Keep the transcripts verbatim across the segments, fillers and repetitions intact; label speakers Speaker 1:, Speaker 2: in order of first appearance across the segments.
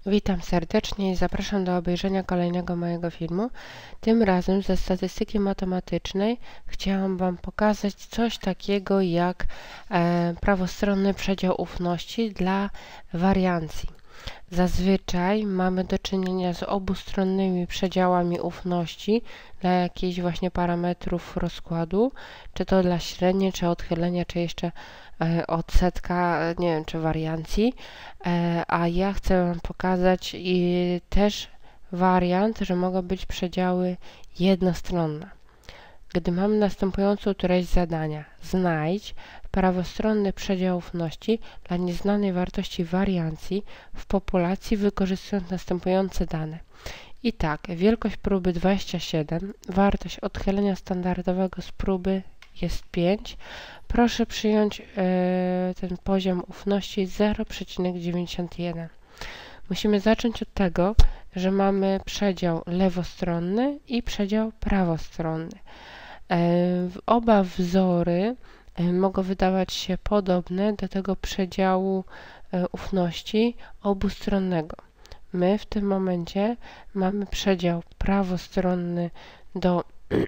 Speaker 1: Witam serdecznie i zapraszam do obejrzenia kolejnego mojego filmu. Tym razem ze statystyki matematycznej chciałam Wam pokazać coś takiego jak e, prawostronny przedział ufności dla wariancji. Zazwyczaj mamy do czynienia z obustronnymi przedziałami ufności dla jakichś właśnie parametrów rozkładu, czy to dla średniej, czy odchylenia, czy jeszcze e, odsetka, nie wiem, czy wariancji, e, a ja chcę Wam pokazać i też wariant, że mogą być przedziały jednostronne. Gdy mamy następującą treść zadania, znajdź prawostronny przedział ufności dla nieznanej wartości wariancji w populacji, wykorzystując następujące dane. I tak, wielkość próby dwadzieścia siedem, wartość odchylenia standardowego z próby jest pięć. Proszę przyjąć yy, ten poziom ufności zero przecinek dziewięćdziesiąt jeden. Musimy zacząć od tego, że mamy przedział lewostronny i przedział prawostronny. Oba wzory mogą wydawać się podobne do tego przedziału ufności obustronnego. My w tym momencie mamy przedział prawostronny do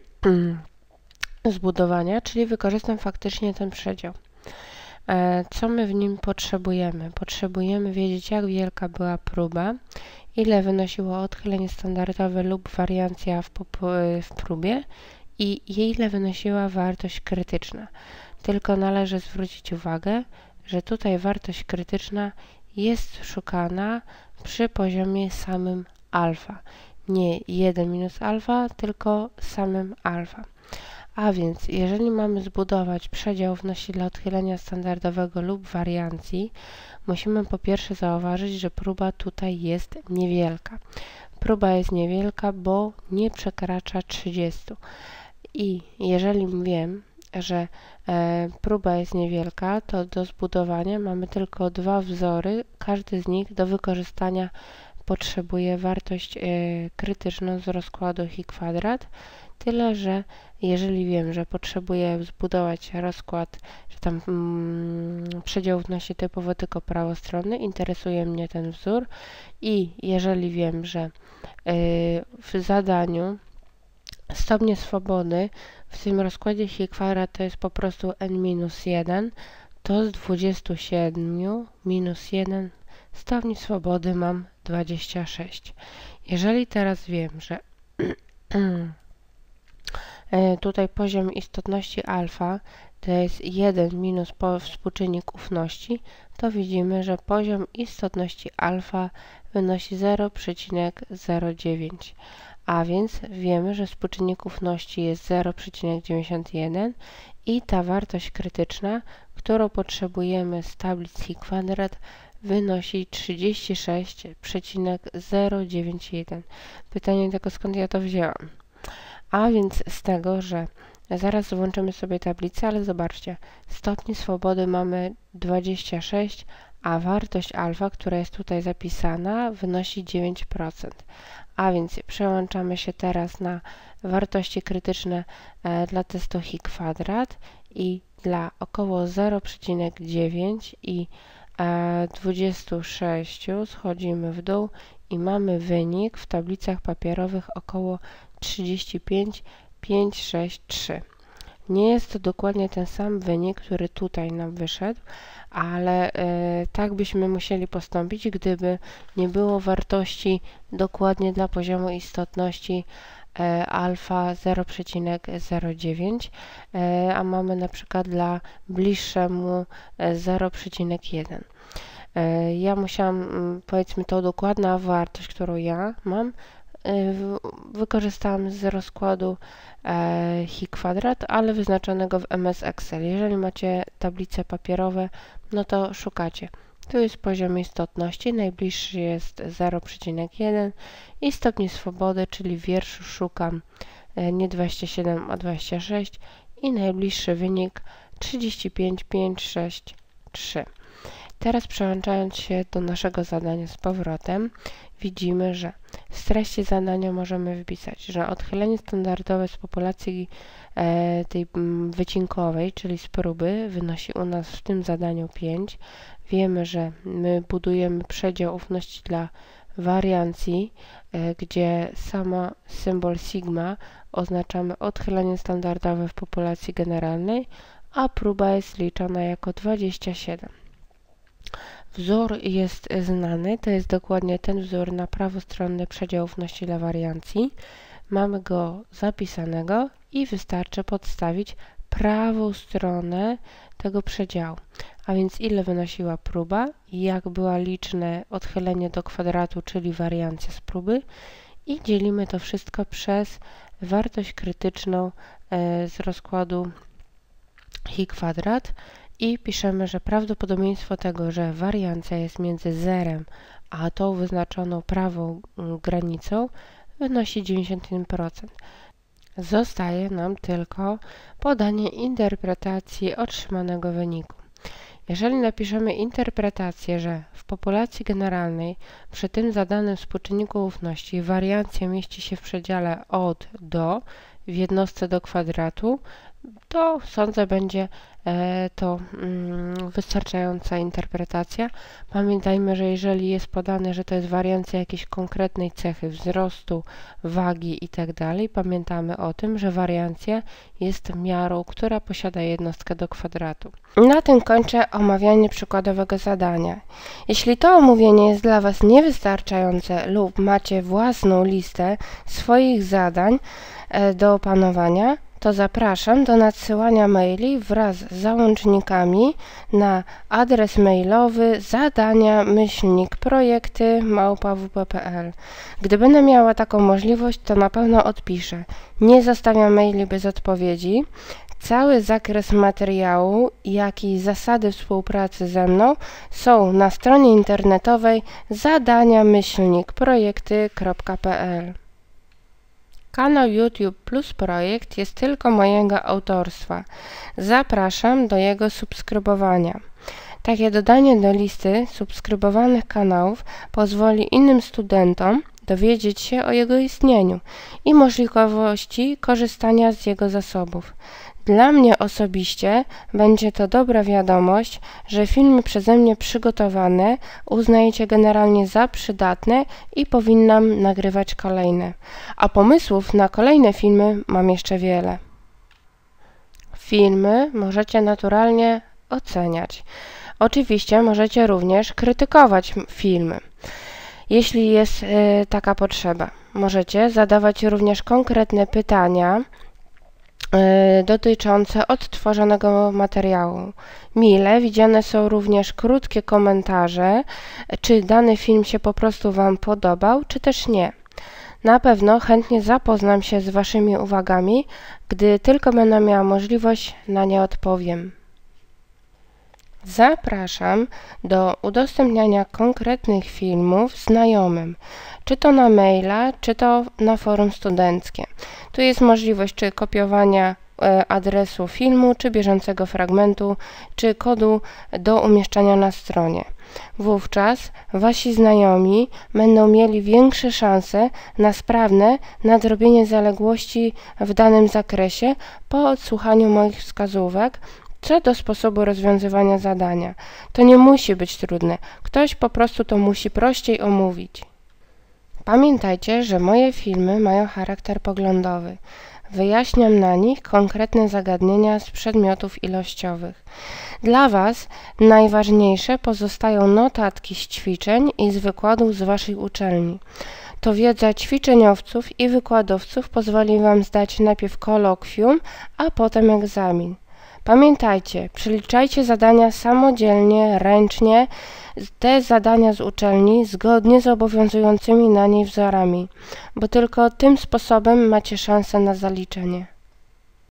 Speaker 1: zbudowania, czyli wykorzystam faktycznie ten przedział. Co my w nim potrzebujemy? Potrzebujemy wiedzieć, jak wielka była próba, ile wynosiło odchylenie standardowe lub wariancja w, w próbie i ile wynosiła wartość krytyczna. Tylko należy zwrócić uwagę, że tutaj wartość krytyczna jest szukana przy poziomie samym alfa. Nie jeden minus alfa, tylko samym alfa. A więc, jeżeli mamy zbudować przedział ufności dla odchylenia standardowego lub wariancji, musimy po pierwsze zauważyć, że próba tutaj jest niewielka. Próba jest niewielka, bo nie przekracza trzydziestu. I jeżeli wiem, że e, próba jest niewielka, to do zbudowania mamy tylko dwa wzory. Każdy z nich do wykorzystania potrzebuje wartość e, krytyczną z rozkładu chi kwadrat. Tyle, że jeżeli wiem, że potrzebuję zbudować rozkład, że tam mm, przedział wnosi typowo tylko prawostronny, interesuje mnie ten wzór i jeżeli wiem, że y, w zadaniu stopnie swobody w tym rozkładzie chi kwadrat to jest po prostu n minus jeden, to z dwudziestu siedmiu minus jeden stopni swobody mam dwadzieścia sześć. Jeżeli teraz wiem, że tutaj poziom istotności alfa to jest jeden minus współczynnik ufności, to widzimy, że poziom istotności alfa wynosi zero przecinek zero dziewięć. A więc wiemy, że współczynnik ufności jest zero przecinek dziewięćdziesiąt jeden i ta wartość krytyczna, którą potrzebujemy z tablic chi kwadrat, wynosi trzydzieści sześć przecinek zero dziewięćdziesiąt jeden. Pytanie tylko, skąd ja to wzięłam? A więc z tego, że zaraz włączymy sobie tablicę, ale zobaczcie, stopni swobody mamy dwadzieścia sześć, a wartość alfa, która jest tutaj zapisana, wynosi dziewięć procent. A więc przełączamy się teraz na wartości krytyczne e, dla testu chi kwadrat i dla około zero przecinek dziewięć i e, dwudziestu sześciu schodzimy w dół i mamy wynik w tablicach papierowych około trzydzieści pięć przecinek pięćset sześćdziesiąt trzy. Nie jest to dokładnie ten sam wynik, który tutaj nam wyszedł, ale e, tak byśmy musieli postąpić, gdyby nie było wartości dokładnie dla poziomu istotności e, alfa zero przecinek zero dziewięć, e, a mamy na przykład dla bliższemu zero przecinek jeden. E, ja musiałam, powiedzmy, tą dokładna wartość, którą ja mam, wykorzystałam z rozkładu e, chi kwadrat, ale wyznaczonego w M S Excel. Jeżeli macie tablice papierowe, no to szukacie. Tu jest poziom istotności, najbliższy jest zero przecinek jeden i stopni swobody, czyli w wierszu szukam e, nie dwadzieścia siedem, a dwadzieścia sześć i najbliższy wynik trzydzieści pięć przecinek pięćset sześćdziesiąt trzy. Teraz przełączając się do naszego zadania z powrotem, widzimy, że z treści zadania możemy wpisać, że odchylenie standardowe z populacji e, tej m, wycinkowej, czyli z próby, wynosi u nas w tym zadaniu pięć. Wiemy, że my budujemy przedział ufności dla wariancji, gdzie sama symbol sigma oznaczamy odchylenie standardowe w populacji generalnej, a próba jest liczona jako dwadzieścia siedem. Wzór jest znany, to jest dokładnie ten wzór na prawostronny przedział ufności dla wariancji. Mamy go zapisanego i wystarczy podstawić prawą stronę tego przedziału. A więc ile wynosiła próba, jak była liczne odchylenie do kwadratu, czyli wariancja z próby, i dzielimy to wszystko przez wartość krytyczną z rozkładu chi kwadrat i piszemy, że prawdopodobieństwo tego, że wariancja jest między zerem a tą wyznaczoną prawą granicą, wynosi dziewięćdziesiąt jeden procent. Zostaje nam tylko podanie interpretacji otrzymanego wyniku. Jeżeli napiszemy interpretację, że w populacji generalnej przy tym zadanym współczynniku ufności wariancja mieści się w przedziale od do w jednostce do kwadratu, to sądzę będzie e, to mm, wystarczająca interpretacja. Pamiętajmy, że jeżeli jest podane, że to jest wariancja jakiejś konkretnej cechy wzrostu, wagi itd., pamiętamy o tym, że wariancja jest miarą, która posiada jednostkę do kwadratu. Na tym kończę omawianie przykładowego zadania. Jeśli to omówienie jest dla Was niewystarczające lub macie własną listę swoich zadań e, do opanowania, to zapraszam do nadsyłania maili wraz z załącznikami na adres mailowy zadania myślnik projekty małpa w p kropka p l. Gdy będę miała taką możliwość, to na pewno odpiszę. Nie zostawiam maili bez odpowiedzi. Cały zakres materiału, jak i zasady współpracy ze mną są na stronie internetowej zadania myślnik projekty kropka p l. Kanał YouTube Plus Projekt jest tylko mojego autorstwa. Zapraszam do jego subskrybowania. Takie dodanie do listy subskrybowanych kanałów pozwoli innym studentom dowiedzieć się o jego istnieniu i możliwości korzystania z jego zasobów. Dla mnie osobiście będzie to dobra wiadomość, że filmy przeze mnie przygotowane uznajecie generalnie za przydatne i powinnam nagrywać kolejne. A pomysłów na kolejne filmy mam jeszcze wiele. Filmy możecie naturalnie oceniać. Oczywiście możecie również krytykować filmy, jeśli jest y, taka potrzeba. Możecie zadawać również konkretne pytania dotyczące odtworzonego materiału. Mile widziane są również krótkie komentarze, czy dany film się po prostu Wam podobał, czy też nie. Na pewno chętnie zapoznam się z Waszymi uwagami, gdy tylko będę miała możliwość, na nie odpowiem. Zapraszam do udostępniania konkretnych filmów znajomym, czy to na maila, czy to na forum studenckie. Tu jest możliwość czy kopiowania e, adresu filmu, czy bieżącego fragmentu, czy kodu do umieszczania na stronie. Wówczas Wasi znajomi będą mieli większe szanse na sprawne nadrobienie zaległości w danym zakresie po odsłuchaniu moich wskazówek co do sposobu rozwiązywania zadania. To nie musi być trudne. Ktoś po prostu to musi prościej omówić. Pamiętajcie, że moje filmy mają charakter poglądowy. Wyjaśniam na nich konkretne zagadnienia z przedmiotów ilościowych. Dla Was najważniejsze pozostają notatki z ćwiczeń i z wykładów z Waszej uczelni. To wiedza ćwiczeniowców i wykładowców pozwoli Wam zdać najpierw kolokwium, a potem egzamin. Pamiętajcie, przeliczajcie zadania samodzielnie, ręcznie, te zadania z uczelni zgodnie z obowiązującymi na niej wzorami, bo tylko tym sposobem macie szansę na zaliczenie.